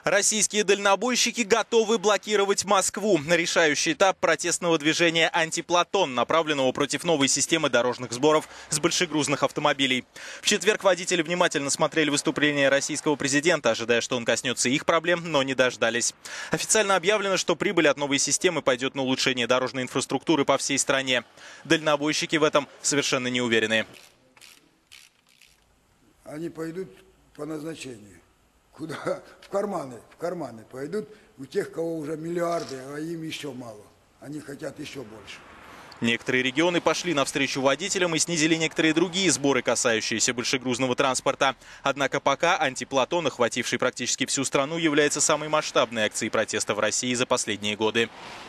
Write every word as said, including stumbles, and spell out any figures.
Российские дальнобойщики готовы блокировать Москву. Решающий этап протестного движения «Антиплатон», направленного против новой системы дорожных сборов с большегрузных автомобилей. В четверг водители внимательно смотрели выступление российского президента, ожидая, что он коснется их проблем, но не дождались. Официально объявлено, что прибыль от новой системы пойдет на улучшение дорожной инфраструктуры по всей стране. Дальнобойщики в этом совершенно не уверены. Они пойдут по назначению. Куда? В карманы, в карманы пойдут у тех, кого уже миллиарды, а им еще мало. Они хотят еще больше. Некоторые регионы пошли навстречу водителям и снизили некоторые другие сборы, касающиеся большегрузного транспорта. Однако пока «Антиплатон», охвативший практически всю страну, является самой масштабной акцией протеста в России за последние годы.